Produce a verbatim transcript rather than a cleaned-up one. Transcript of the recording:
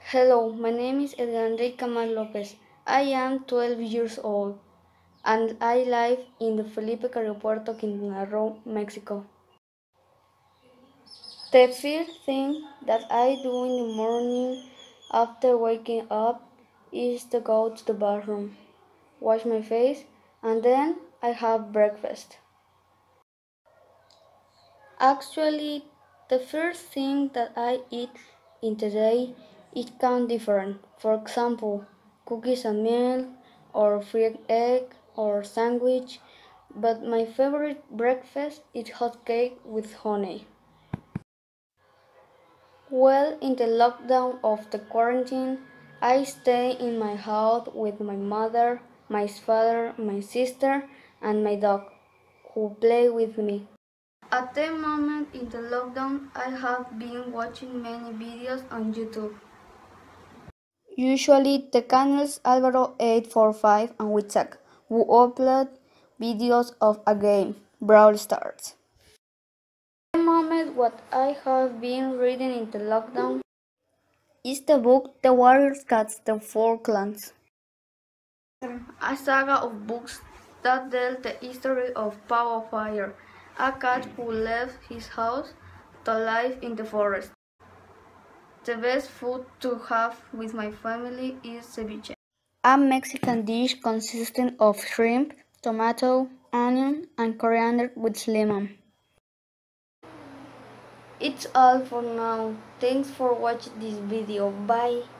Hello, my name is Edgar Camal Lopez. I am twelve years old and I live in the Felipe Carriopuerto, Quintana Roo, Mexico. The first thing that I do in the morning after waking up is to go to the bathroom, wash my face, and then I have breakfast. Actually, the first thing that I eat in the day it can different. For example, cookies and milk, or fried egg, or sandwich. But my favorite breakfast is hot cake with honey. Well, in the lockdown of the quarantine, I stay in my house with my mother, my father, my sister, and my dog, who play with me. At the moment in the lockdown, I have been watching many videos on YouTube. Usually the channels Alvaro eight four five and Witzak, who upload videos of a game, Brawl Stars. At the moment what I have been reading in the lockdown is the book The Warriors Cats, The Four Clans. A saga of books that tell the history of Pau Fire, a cat who left his house to live in the forest. The best food to have with my family is ceviche, a Mexican dish consisting of shrimp, tomato, onion, and coriander with lemon. It's all for now. Thanks for watching this video. Bye.